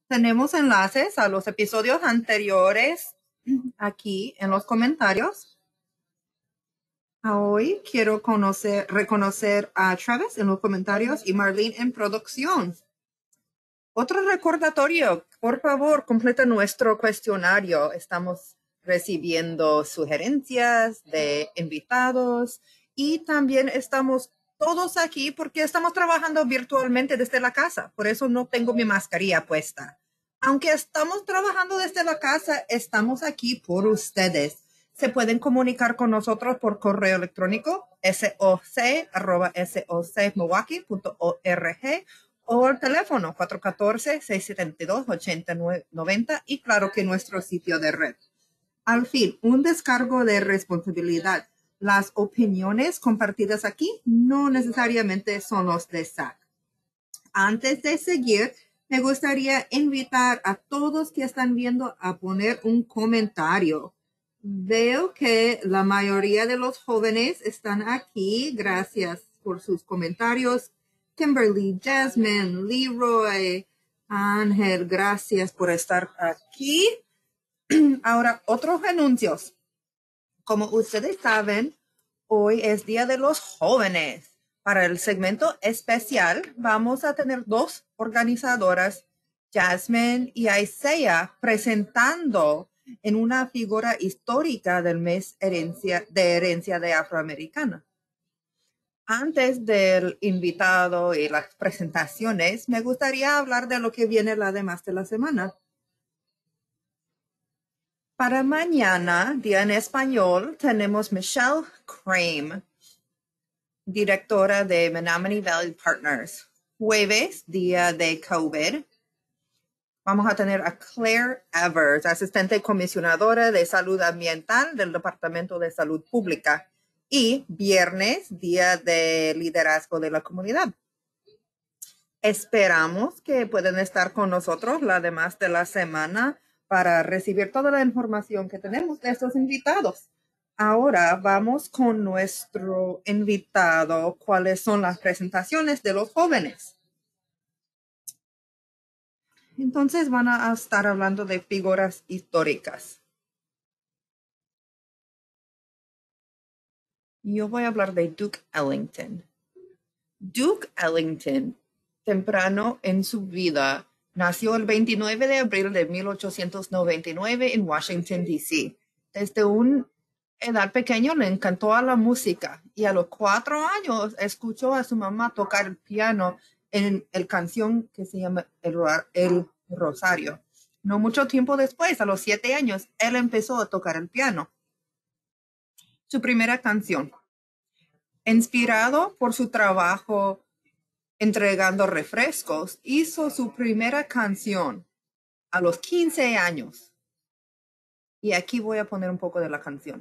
Tenemos enlaces a los episodios anteriores aquí en los comentarios. Hoy quiero reconocer a Travis en los comentarios y Marlene en producción. Otro recordatorio, por favor, completa nuestro cuestionario. Estamos recibiendo sugerencias de invitados y también estamos todos aquí porque estamos trabajando virtualmente desde la casa. Por eso no tengo mi mascarilla puesta. Aunque estamos trabajando desde la casa, estamos aquí por ustedes. Se pueden comunicar con nosotros por correo electrónico soc@socmilwaukee.org o el teléfono 414-672-8990 y claro que nuestro sitio de red. Al fin, un descargo de responsabilidad. Las opiniones compartidas aquí no necesariamente son los de SAC. Antes de seguir, me gustaría invitar a todos que están viendo a poner un comentario. Veo que la mayoría de los jóvenes están aquí. Gracias por sus comentarios. Kimberly, Jasmine, Leroy, Ángel, gracias por estar aquí. Ahora, otros anuncios. Como ustedes saben, hoy es Día de los Jóvenes. Para el segmento especial, vamos a tener dos organizadoras, Jasmine y Isaiah, presentando en una figura histórica del mes de herencia de afroamericana. Antes del invitado y las presentaciones, me gustaría hablar de lo que viene la demás de la semana. Para mañana, día en español, tenemos Michelle Crane, directora de Menominee Valley Partners. Jueves, día de COVID, vamos a tener a Claire Evers, asistente comisionadora de salud ambiental del Departamento de Salud Pública. Y viernes, día de liderazgo de la comunidad. Esperamos que puedan estar con nosotros la demás de la semana para recibir toda la información que tenemos de estos invitados. Ahora vamos con nuestro invitado. ¿Cuáles son las presentaciones de los jóvenes? Entonces van a estar hablando de figuras históricas. Yo voy a hablar de Duke Ellington. Duke Ellington, temprano en su vida, nació el 29 de abril de 1899 en Washington, D.C. Desde una edad pequeña le encantó a la música y a los 4 años escuchó a su mamá tocar el piano en la canción que se llama El Rosario. No mucho tiempo después, a los 7 años, él empezó a tocar el piano. Su primera canción, inspirado por su trabajo entregando refrescos, hizo su primera canción a los 15 años. Y aquí voy a poner un poco de la canción.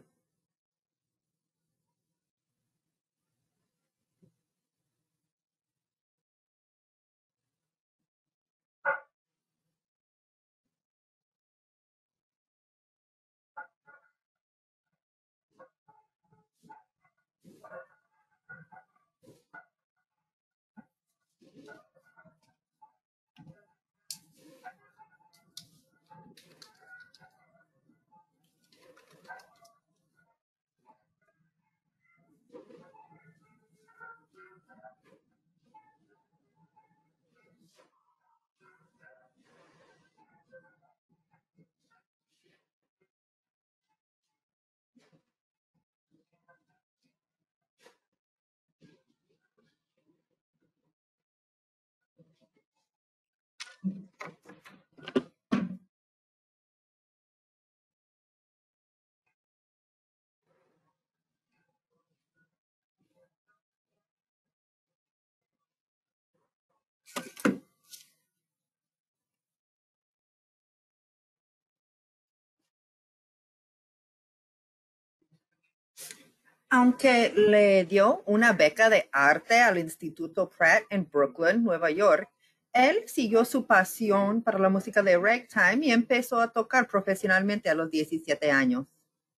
Aunque le dio una beca de arte al Instituto Pratt en Brooklyn, Nueva York, él siguió su pasión para la música de ragtime y empezó a tocar profesionalmente a los 17 años.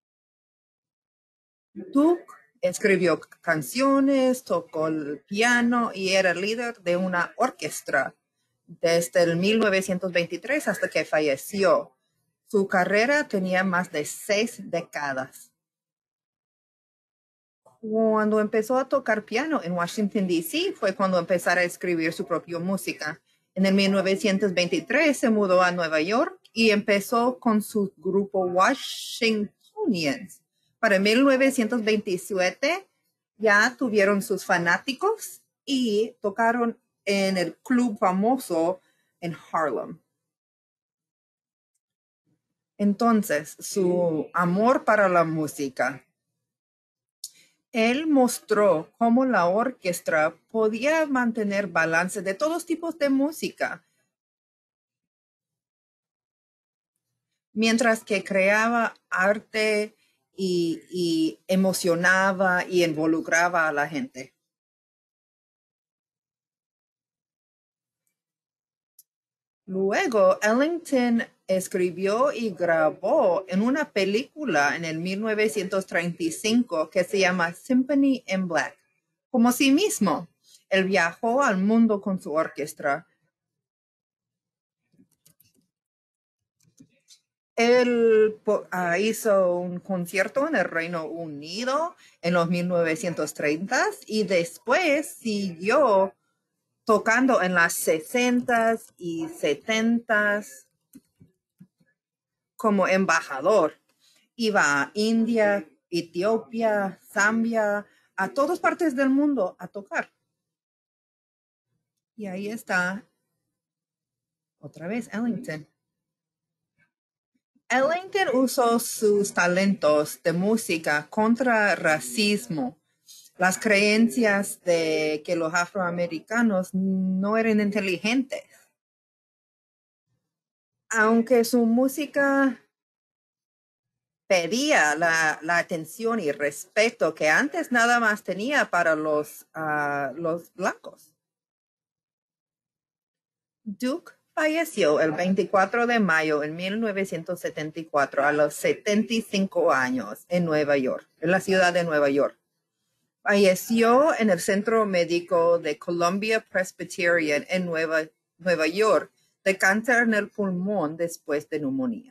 Duke escribió canciones, tocó el piano y era líder de una orquesta. desde el 1923 hasta que falleció. Su carrera tenía más de 6 décadas. Cuando empezó a tocar piano en Washington, D.C., fue cuando empezó a escribir su propia música. En el 1923 se mudó a Nueva York y empezó con su grupo Washingtonians. Para 1927 ya tuvieron sus fanáticos y tocaron en el club famoso en Harlem. Entonces, su amor para la música. Él mostró cómo la orquesta podía mantener balance de todos tipos de música, mientras que creaba arte y emocionaba y involucraba a la gente. Luego, Ellington escribió y grabó en una película en el 1935 que se llama Symphony in Black. Como sí mismo, él viajó al mundo con su orquesta. Él hizo un concierto en el Reino Unido en los 1930 y después siguió tocando en las 60s y 70s como embajador. Iba a India, Etiopía, Zambia, a todas partes del mundo a tocar. Y ahí está otra vez Ellington. Ellington usó sus talentos de música contra racismo, las creencias de que los afroamericanos no eran inteligentes. Aunque su música pedía la atención y respeto que antes nada más tenía para los blancos. Duke falleció el 24 de mayo de 1974 a los 75 años en Nueva York, en la ciudad de Nueva York. Falleció en el Centro Médico de Columbia Presbyterian en Nueva York de cáncer en el pulmón después de neumonía.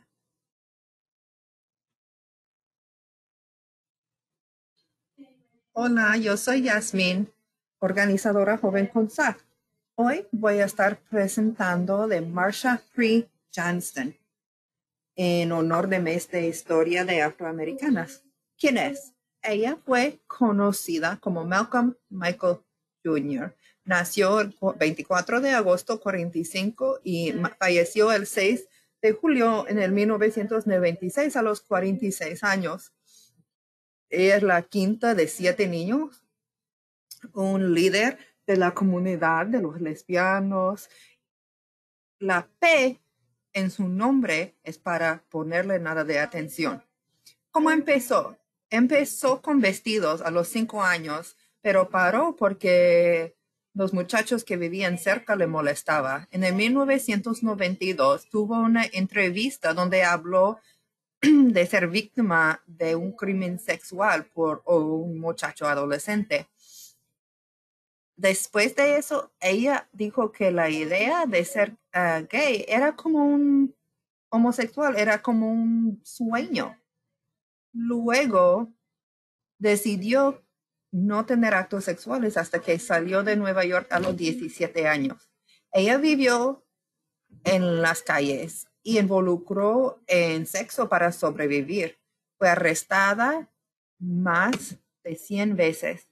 Hola, yo soy Yasmin, organizadora joven con SAC. Hoy voy a estar presentando de Marsha Free Johnston en honor de mes de historia de afroamericanas. ¿Quién es? Ella fue conocida como Malcolm Michael Jr. Nació el 24 de agosto 45 y falleció el 6 de julio en el 1996 a los 46 años. Ella es la quinta de 7 niños, un líder de la comunidad de los lesbianos. La P en su nombre es para ponerle nada de atención. ¿Cómo empezó? Empezó con vestidos a los 5 años, pero paró porque los muchachos que vivían cerca le molestaba. En el 1992 tuvo una entrevista donde habló de ser víctima de un crimen sexual por un muchacho adolescente. Después de eso, ella dijo que la idea de ser gay era como un homosexual, era como un sueño. Luego decidió no tener actos sexuales hasta que salió de Nueva York a los 17 años. Ella vivió en las calles y involucró en sexo para sobrevivir. Fue arrestada más de 100 veces.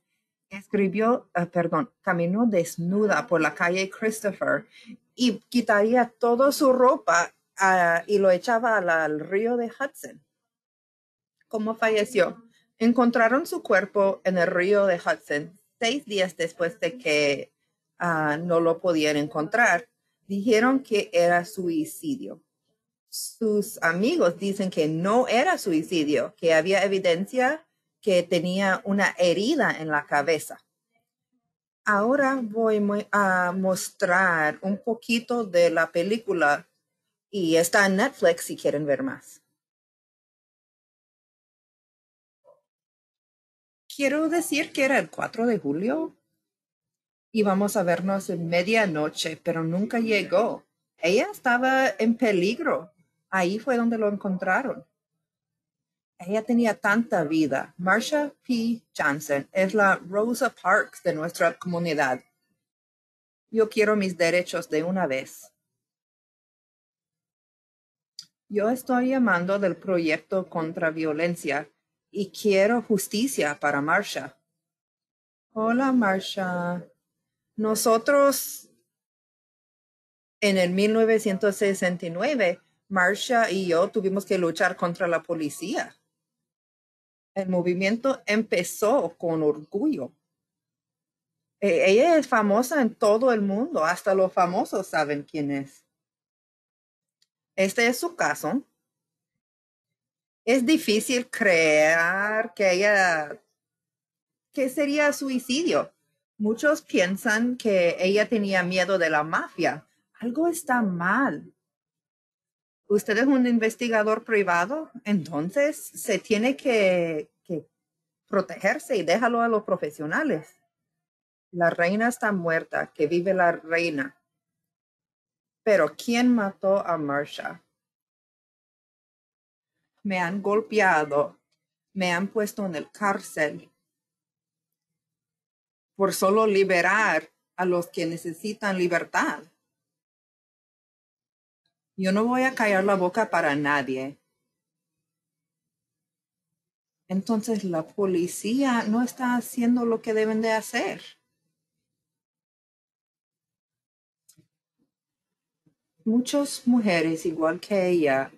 Caminó desnuda por la calle Christopher y quitaría toda su ropa y lo echaba al río de Hudson. ¿Cómo falleció? Encontraron su cuerpo en el río de Hudson 6 días después de que no lo podían encontrar. Dijeron que era suicidio. Sus amigos dicen que no era suicidio, que había evidencia que tenía una herida en la cabeza. Ahora voy a mostrar un poquito de la película y está en Netflix si quieren ver más. Quiero decir que era el 4 de julio Íbamos a vernos en medianoche, pero nunca llegó. Ella estaba en peligro. Ahí fue donde lo encontraron. Ella tenía tanta vida. Marsha P. Johnson es la Rosa Parks de nuestra comunidad. Yo quiero mis derechos de una vez. Yo estoy llamando del proyecto contra violencia y quiero justicia para Marsha. Hola, Marsha. Nosotros en el 1969, Marsha y yo tuvimos que luchar contra la policía. El movimiento empezó con orgullo. Ella es famosa en todo el mundo, hasta los famosos saben quién es. Este es su caso. Es difícil creer que sería suicidio. Muchos piensan que ella tenía miedo de la mafia. Algo está mal. Usted es un investigador privado, entonces se tiene que protegerse y déjalo a los profesionales. La reina está muerta, que vive la reina. Pero ¿quién mató a Marsha? Me han golpeado, me han puesto en el cárcel por solo liberar a los que necesitan libertad. Yo no voy a callar la boca para nadie. Entonces la policía no está haciendo lo que deben de hacer. Muchas mujeres, igual que ella,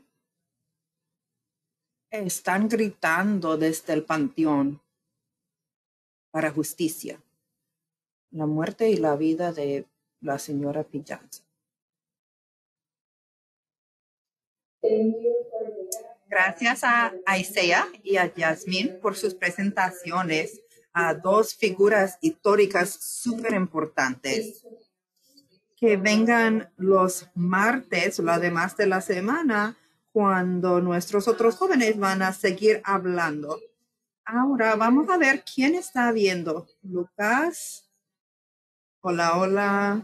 están gritando desde el panteón para justicia. La muerte y la vida de la señora Pillanza. Gracias a Isaiah y a Yasmín por sus presentaciones a dos figuras históricas súper importantes. Que vengan los martes, lo demás de la semana, cuando nuestros otros jóvenes van a seguir hablando. Ahora vamos a ver quién está viendo. Lucas. Hola, hola.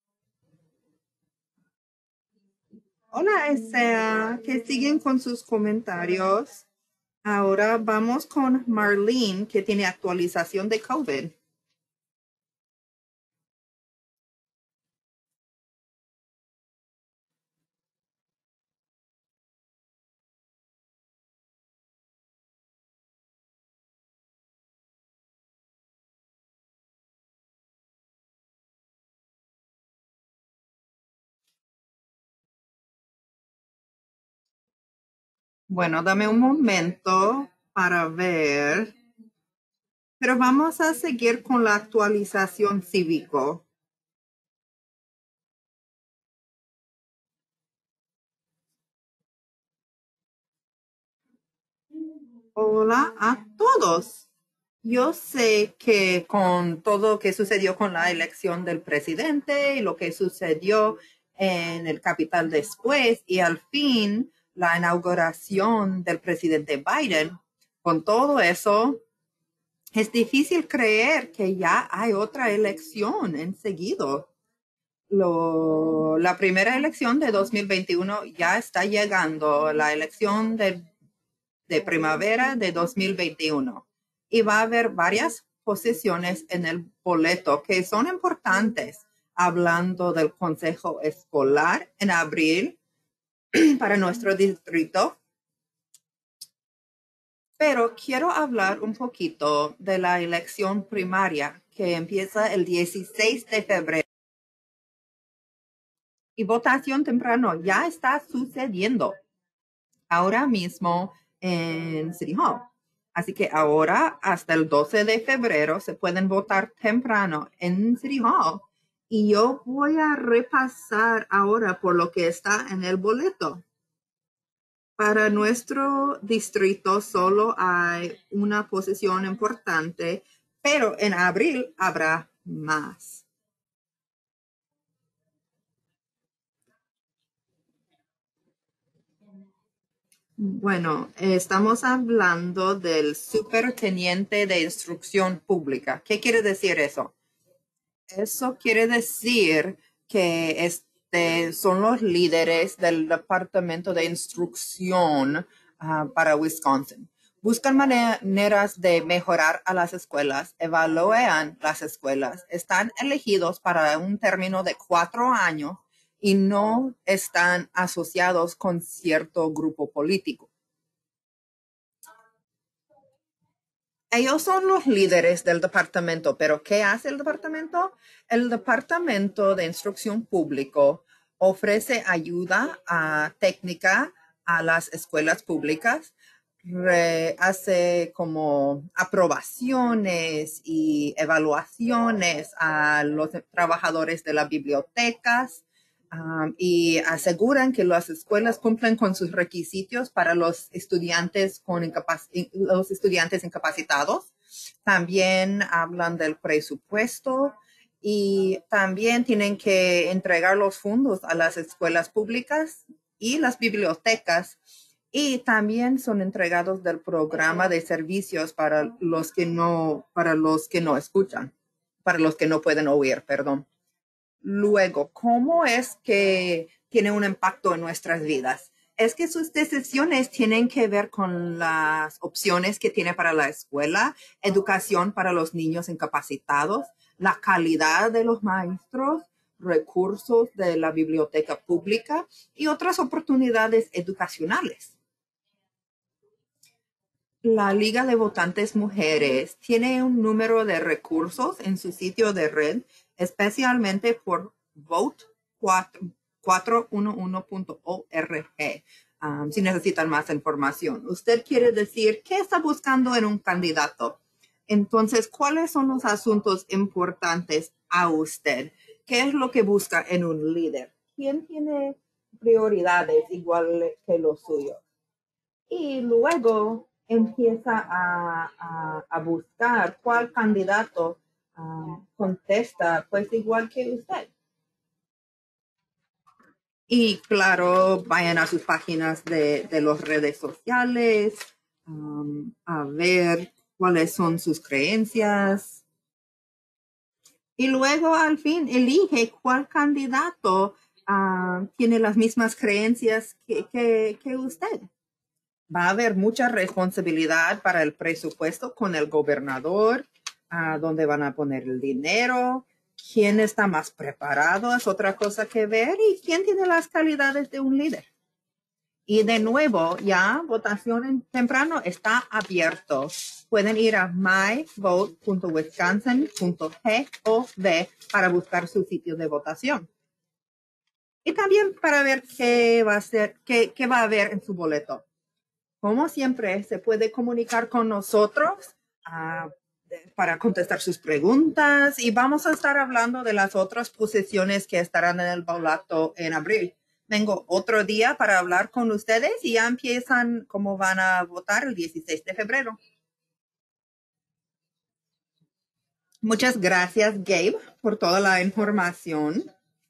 Hola, Isaiah, que siguen con sus comentarios. Ahora vamos con Marlene, que tiene actualización de COVID. Bueno, dame un momento para ver. Pero vamos a seguir con la actualización cívico. Hola a todos. Yo sé que con todo lo que sucedió con la elección del presidente y lo que sucedió en el Capitol después y al fin la inauguración del presidente Biden, con todo eso, es difícil creer que ya hay otra elección enseguida. La primera elección de 2021 ya está llegando, la elección de primavera de 2021. Y va a haber varias posiciones en el boleto que son importantes, hablando del consejo escolar en abril para nuestro distrito. Pero quiero hablar un poquito de la elección primaria que empieza el 16 de febrero. Y votación temprano ya está sucediendo ahora mismo en City Hall. Así que ahora hasta el 12 de febrero se pueden votar temprano en City Hall. Y yo voy a repasar ahora por lo que está en el boleto. Para nuestro distrito solo hay una posición importante, pero en abril habrá más. Bueno, estamos hablando del superteniente de instrucción pública. ¿Qué quiere decir eso? Eso quiere decir que son los líderes del Departamento de Instrucción para Wisconsin. Buscan maneras de mejorar a las escuelas, evalúan las escuelas, están elegidos para un término de 4 años y no están asociados con cierto grupo político. Ellos son los líderes del departamento, pero ¿qué hace el departamento? El Departamento de Instrucción Público ofrece ayuda técnica a las escuelas públicas, hace como aprobaciones y evaluaciones a los trabajadores de las bibliotecas, y aseguran que las escuelas cumplen con sus requisitos para los estudiantes los estudiantes incapacitados. También hablan del presupuesto y también tienen que entregar los fondos a las escuelas públicas y las bibliotecas. Y también son entregados del programa de servicios para los que no escuchan, para los que no pueden oír, perdón. Luego, ¿cómo es que tiene un impacto en nuestras vidas? Es que sus decisiones tienen que ver con las opciones que tiene para la escuela, educación para los niños incapacitados, la calidad de los maestros, recursos de la biblioteca pública y otras oportunidades educacionales. La Liga de Votantes Mujeres tiene un número de recursos en su sitio de red, especialmente por vote411.org. Si necesitan más información. Usted quiere decir qué está buscando en un candidato. Entonces, ¿cuáles son los asuntos importantes a usted? ¿Qué es lo que busca en un líder? ¿Quién tiene prioridades igual que los suyos? Y luego empieza a buscar cuál candidato contesta pues igual que usted. Y claro, vayan a sus páginas de las redes sociales, a ver cuáles son sus creencias. Y luego al fin elige cuál candidato tiene las mismas creencias que usted. Va a haber mucha responsabilidad para el presupuesto con el gobernador, dónde van a poner el dinero, quién está más preparado, es otra cosa que ver, y quién tiene las calidades de un líder. Y de nuevo, ya votación en temprano está abierto. Pueden ir a myvote.wisconsin.gov para buscar su sitio de votación. Y también para ver qué va a haber en su boleto. Como siempre, se puede comunicar con nosotros para contestar sus preguntas y vamos a estar hablando de las otras posiciones que estarán en el baloto en abril. Vengo otro día para hablar con ustedes y ya empiezan cómo van a votar el 16 de febrero. Muchas gracias, Gabe, por toda la información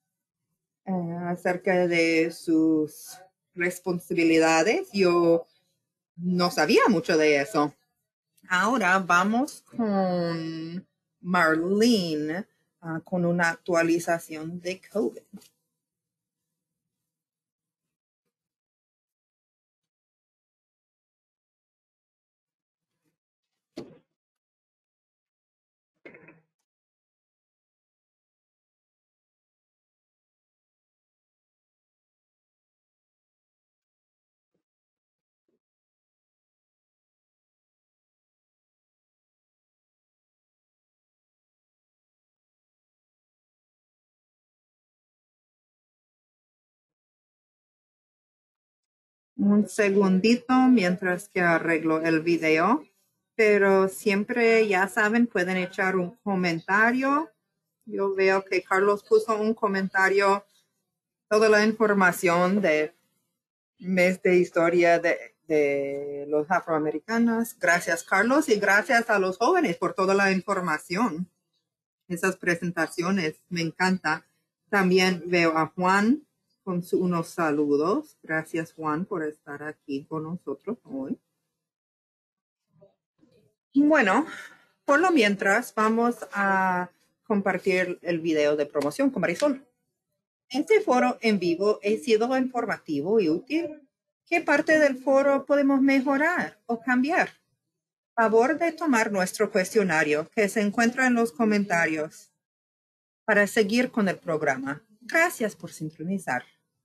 acerca de sus responsabilidades. Yo no sabía mucho de eso. Ahora vamos con Marlene con una actualización de COVID. Un segundito mientras que arreglo el video, pero siempre ya saben, pueden echar un comentario. Yo veo que Carlos puso un comentario, toda la información de mes de historia de los afroamericanos. Gracias, Carlos, y gracias a los jóvenes por toda la información. Esas presentaciones, me encanta. También veo a Juan con unos saludos. Gracias, Juan, por estar aquí con nosotros hoy. Bueno, por lo mientras vamos a compartir el video de promoción con Marisol. Este foro en vivo ha sido informativo y útil. ¿Qué parte del foro podemos mejorar o cambiar? Favor de tomar nuestro cuestionario que se encuentra en los comentarios para seguir con el programa. Gracias por sintonizar.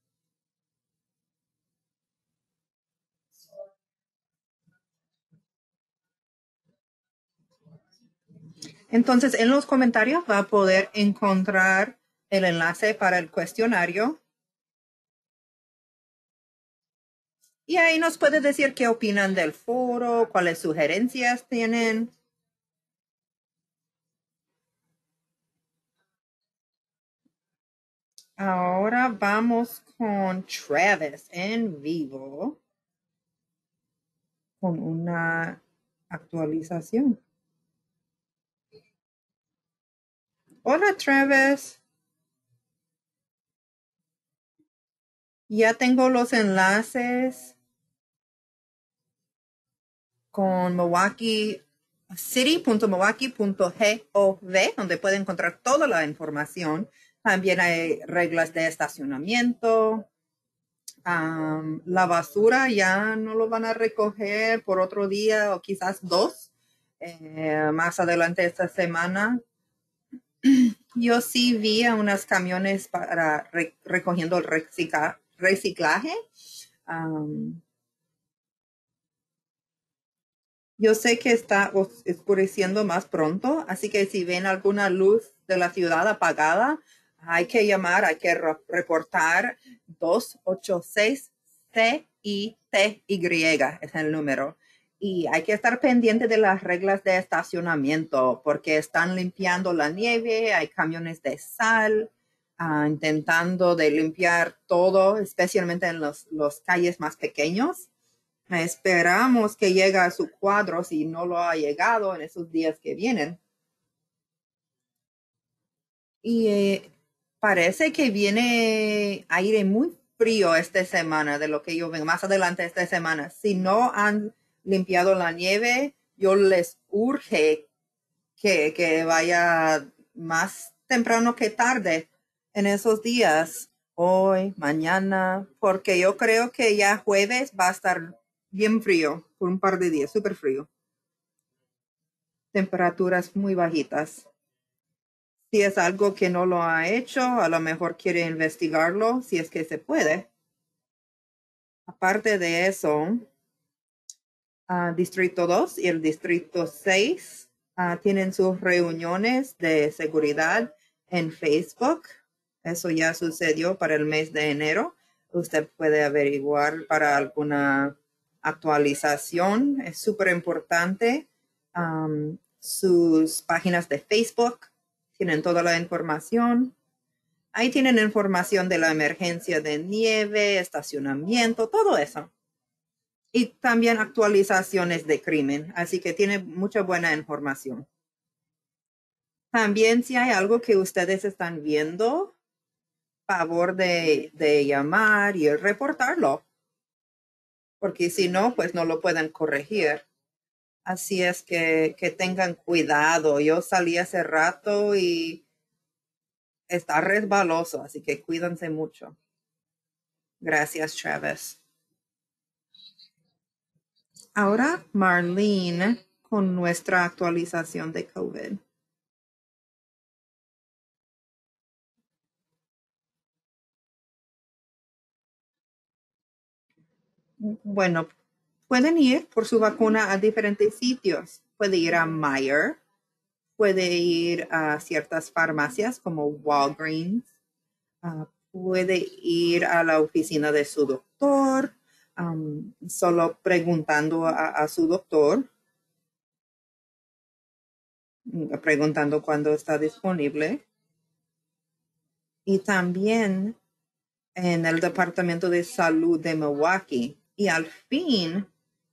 Entonces, en los comentarios va a poder encontrar el enlace para el cuestionario. Y ahí nos puede decir qué opinan del foro, cuáles sugerencias tienen. Ahora vamos con Travis en vivo con una actualización. Hola, Travis. Ya tengo los enlaces con Milwaukee city.milwaukee.gov, donde puede encontrar toda la información. También hay reglas de estacionamiento. La basura ya no lo van a recoger por otro día o quizás dos más adelante esta semana. Yo sí vi a unos camiones para recogiendo el reciclaje. Yo sé que está oscureciendo más pronto, así que si ven alguna luz de la ciudad apagada, hay que llamar, hay que reportar 286-CITY, es el número. Y hay que estar pendiente de las reglas de estacionamiento porque están limpiando la nieve, hay camiones de sal, intentando de limpiar todo, especialmente en los calles más pequeños. Esperamos que llegue a su cuadro si no lo ha llegado en esos días que vienen. Y parece que viene aire muy frío esta semana, de lo que yo veo más adelante esta semana. Si no han limpiado la nieve, yo les urge que vaya más temprano que tarde en esos días, hoy, mañana, porque yo creo que ya jueves va a estar bien frío por un par de días, súper frío. Temperaturas muy bajitas. Si es algo que no lo ha hecho, a lo mejor quiere investigarlo, si es que se puede. Aparte de eso, Distrito 2 y el Distrito 6 tienen sus reuniones de seguridad en Facebook. Eso ya sucedió para el mes de enero. Usted puede averiguar para alguna actualización. Es súper importante. Sus páginas de Facebook tienen toda la información. Ahí tienen información de la emergencia de nieve, estacionamiento, todo eso. Y también actualizaciones de crimen, así que tiene mucha buena información. También si hay algo que ustedes están viendo, favor de llamar y reportarlo, porque si no, pues no lo pueden corregir. Así es que tengan cuidado. Yo salí hace rato y está resbaloso, así que cuídense mucho. Gracias, Travis. Ahora, Marlene, con nuestra actualización de COVID. Bueno, pueden ir por su vacuna a diferentes sitios. Puede ir a Meijer, puede ir a ciertas farmacias como Walgreens, puede ir a la oficina de su doctor, solo preguntando a su doctor, preguntando cuándo está disponible. Y también en el Departamento de Salud de Milwaukee. Y al fin,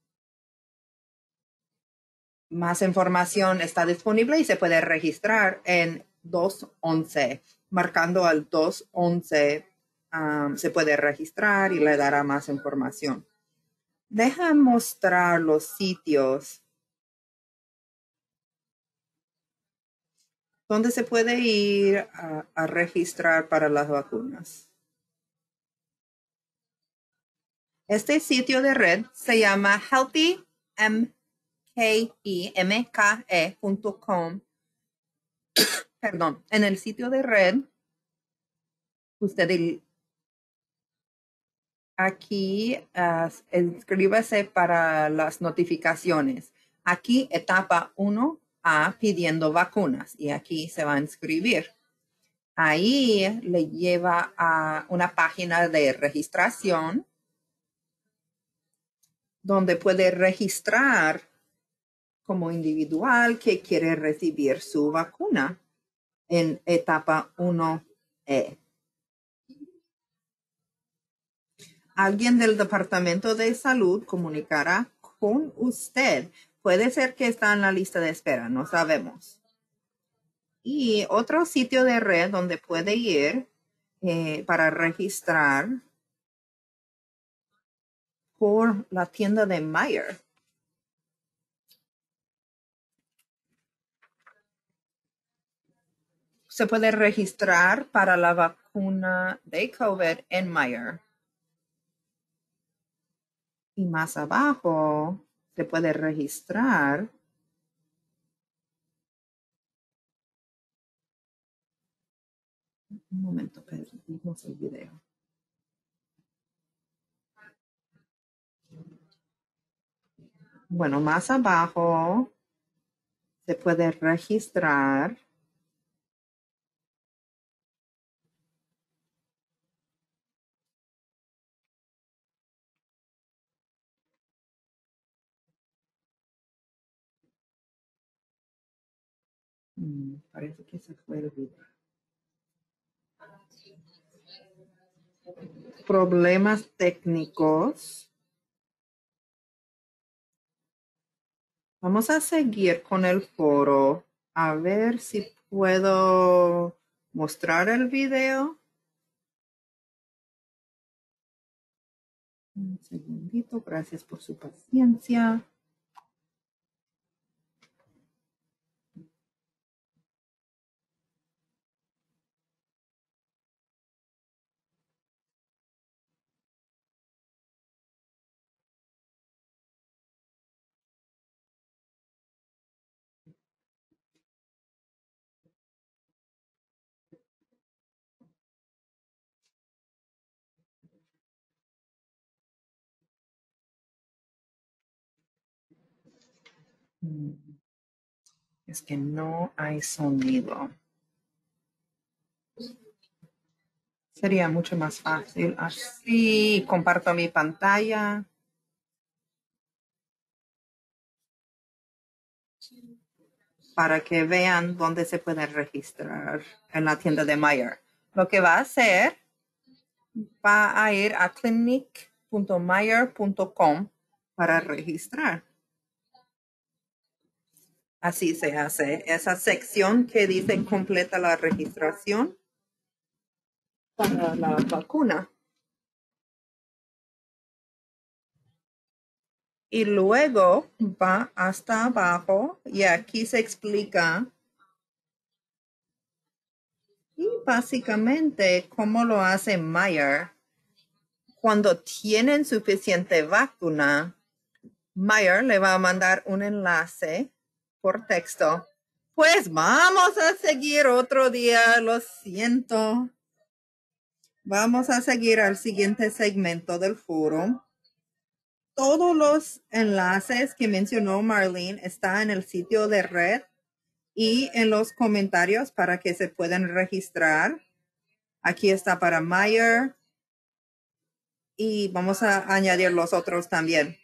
más información está disponible y se puede registrar en 211. Marcando al 211, se puede registrar y le dará más información. Deja mostrar los sitios ¿Dónde se puede ir a registrar para las vacunas? Este sitio de red se llama healthymke.com. Perdón, en el sitio de red, usted aquí inscríbase para las notificaciones. Aquí etapa 1A pidiendo vacunas y aquí se va a inscribir. Ahí le lleva a una página de registración donde puede registrar como individual que quiere recibir su vacuna en etapa 1E. Alguien del Departamento de Salud comunicará con usted. Puede ser que está en la lista de espera, no sabemos. Y otro sitio de red donde puede ir para registrar por la tienda de Meijer. Se puede registrar para la vacuna de COVID en Meijer. Y más abajo se puede registrar un momento, perdimos el video. Bueno, más abajo se puede registrar parece que se fue el video. Problemas técnicos. Vamos a seguir con el foro. A ver si puedo mostrar el video. Un segundito. Gracias por su paciencia. Es que no hay sonido. Sería mucho más fácil así. Comparto mi pantalla. Para que vean dónde se puede registrar en la tienda de Meijer. Lo que va a hacer, va a ir a clinic.meijer.com para registrar. Así se hace. Esa sección que dice completa la registración para la vacuna. Y luego va hasta abajo y aquí se explica y básicamente cómo lo hace Meijer. Cuando tienen suficiente vacuna, Meijer le va a mandar un enlace por texto. Pues vamos a seguir otro día, lo siento. Vamos a seguir al siguiente segmento del foro. Todos los enlaces que mencionó Marlene están en el sitio de red y en los comentarios para que se puedan registrar. Aquí está para Meijer y vamos a añadir los otros también.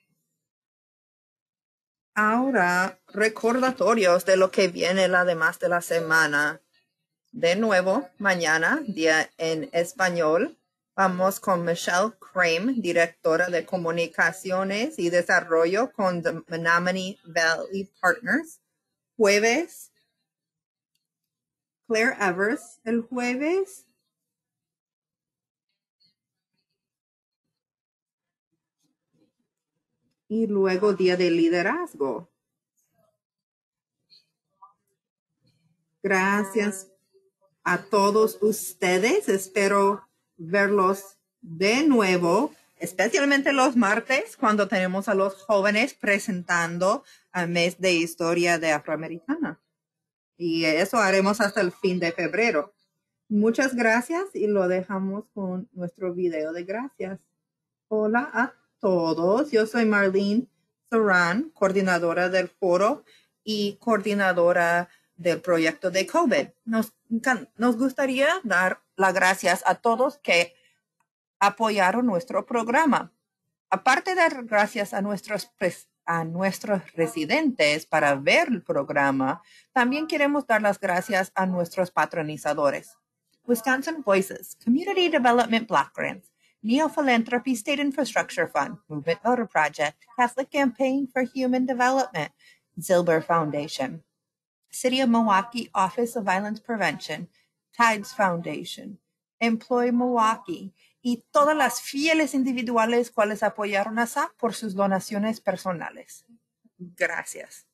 Ahora, recordatorios de lo que viene la demás de la semana. De nuevo, mañana, día en español, vamos con Michelle Crane, directora de comunicaciones y desarrollo con The Menominee Valley Partners. Jueves, Claire Evers, el jueves. Y luego día de liderazgo. Gracias a todos ustedes. Espero verlos de nuevo, especialmente los martes, cuando tenemos a los jóvenes presentando al mes de historia de Afroamericana. Y eso haremos hasta el fin de febrero. Muchas gracias y lo dejamos con nuestro video de gracias. Hola a todos. Yo soy Marlene Saran, coordinadora del foro y coordinadora del proyecto de COVID. Nos gustaría dar las gracias a todos que apoyaron nuestro programa. Aparte de dar gracias a nuestros residentes para ver el programa, también queremos dar las gracias a nuestros patronizadores. Wisconsin Voices, Community Development Block Grants, Neo-Philanthropy State Infrastructure Fund, Movement Voter Project, Catholic Campaign for Human Development, Zilber Foundation, City of Milwaukee Office of Violence Prevention, Tides Foundation, Employ Milwaukee, y todas las fieles individuales cuales apoyaron a SAP por sus donaciones personales. Gracias.